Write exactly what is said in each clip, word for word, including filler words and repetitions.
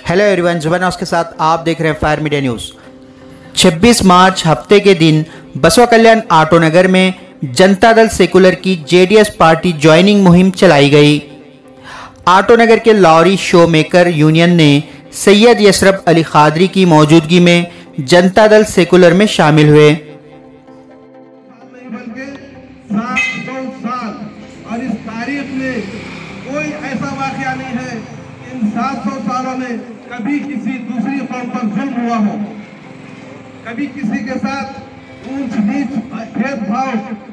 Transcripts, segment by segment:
Hello everyone, जुबान के साथ आप देख रहे हैं फायर मीडिया न्यूज़। छब्बीस मार्च हफ्ते के दिन बसवा कल्याण आटोनगर में जनता दल सेकुलर की जेडीएस पार्टी ज्वाइनिंग मुहिम चलाई गई। आटोनगर के लॉरी शो मेकर यूनियन ने सैयद यसरफ अली खादरी की मौजूदगी में जनता दल सेकुलर में शामिल हुए। और इस तारीख में कोई ऐसा वाकया नहीं है इन सात सौ सालों में कभी किसी दूसरी कौम पर जुल्म हुआ हो, कभी किसी के साथ ऊंच नीच भेदभाव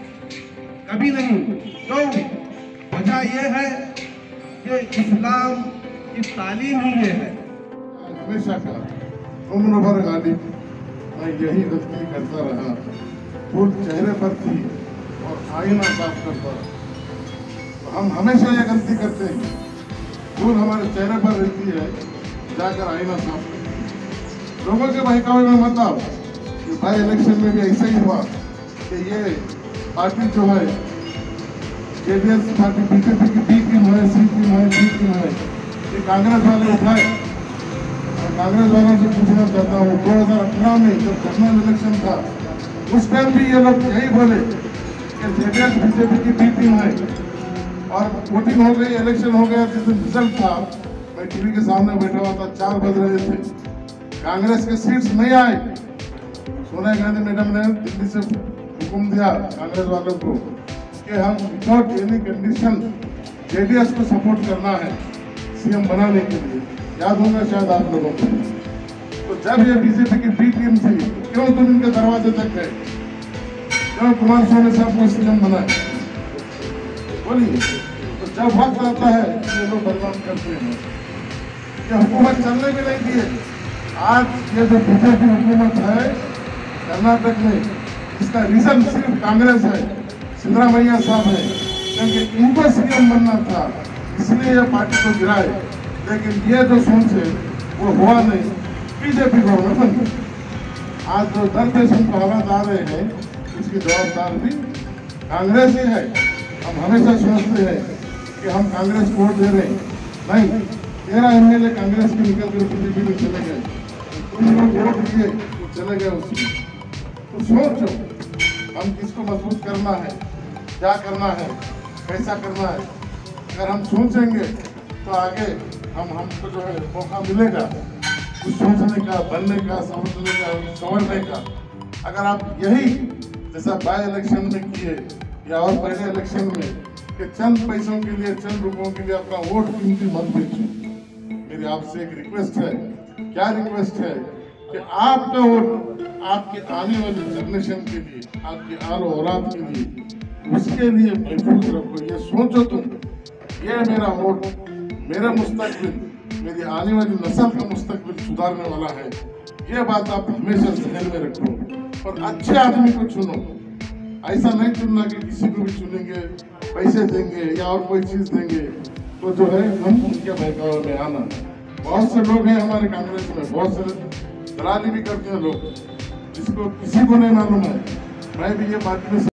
कभी नहीं। तो वजह यह है कि इस्लाम की तालीम ही ये है। हमेशा का उम्र भर गालिब मैं यही गलती करता रहा, फूल चेहरे पर थी और आईना साफ करता रहा। तो हम हमेशा ये गलती करते हैं, फूल हमारे चेहरे पर रहती है, जाकर आईना साफ करती है। लोगों के बहकावे में मत आओ कि भाई इलेक्शन में भी ऐसा ही हुआ कि ये पार्टी जो है जेडीएस पार्टी बीजेपी की बी टीम है, सी टीम है, डी टीम है, ये कांग्रेस वाले उठाए। और कांग्रेस वालों से पूछना चाहता हूँ, दो हजार अठारह में जब जनरल इलेक्शन था उस टाइम भी ये लोग यही बोले कि जेडीएस बीजेपी की बी टीम है। और वोटिंग हो गई, इलेक्शन हो गया, जिस दिन रिजल्ट था मैं टीवी के सामने बैठा हुआ था, चार बज रहे थे, कांग्रेस के सीट्स नहीं आए। सोनिया गांधी मैडम ने दिल्ली से हुक्म दिया कांग्रेस वालों को कि हम विदाउट एनी कंडीशन जेडीएस को सपोर्ट करना है सीएम बनाने के लिए। याद होगा शायद आप लोगों को। तो जब ये बीजेपी की बी टीम थी, क्यों तुम इनके दरवाजे तक गए, क्यों कुमार स्वामी साहब को सीएम बनाए, बोलिए। तो जब वक्त आता है ये लोग बदनाम करते हैं कि हुकूमत चलने भी नहीं दिए। आज ये जो बीजेपी हुकूमत है कर्नाटक में, इसका रीजन सिर्फ कांग्रेस है, सिद्धरामैया साहब है, क्योंकि इनको सीएम बनना था इसलिए ये पार्टी को गिराए। लेकिन ये जो सोच है वो हुआ नहीं, बीजेपी गवर्नमेंट बन गई। आज जो दर देश को हालात आ रहे हैं इसकी जवाबदार भी कांग्रेस ही है। हम हमेशा सोचते हैं कि हम कांग्रेस को वोट दे रहे हैं, नहीं, तेरह एमएलए कांग्रेस के निकल कर बीजेपी में चले गए, तुम लोग वोट दिए चले गए उसमें। तो सोचो हम किसको मजबूत करना है, क्या करना है, कैसा करना है। अगर हम सोचेंगे तो आगे हम हमको जो है मौका मिलेगा कुछ सोचने का, बनने का, समझने का, संवरने का। अगर आप यही जैसा बाय इलेक्शन में किए या और पहले इलेक्शन में कि चंद पैसों के लिए, चंद रुपयों के लिए अपना वोट कीमती मत बेचो। मेरी आपसे एक रिक्वेस्ट है, क्या रिक्वेस्ट है कि आपका वोट आपके आने वाले जनरेशन के लिए, आपके आलो औलाद के लिए, उसके लिए महफूज रखो। ये सोचो तुम, ये मेरा वोट, मेरा मुस्तकबिल, मेरी आने वाली नस्ल का मुस्तकबिल सुधारने वाला है। ये बात आप हमेशा ज़हन में रखो और अच्छे आदमी को चुनो। ऐसा नहीं चुनना कि किसी को भी चुनेंगे, पैसे देंगे या और कोई चीज देंगे तो जो है हम उनके बहकावे में आना। बहुत से लोग हैं हमारे कांग्रेस में, बहुत से दलाली भी करते हैं लोग, जिसको किसी को नहीं मालूम है। मैं भी ये पार्टी में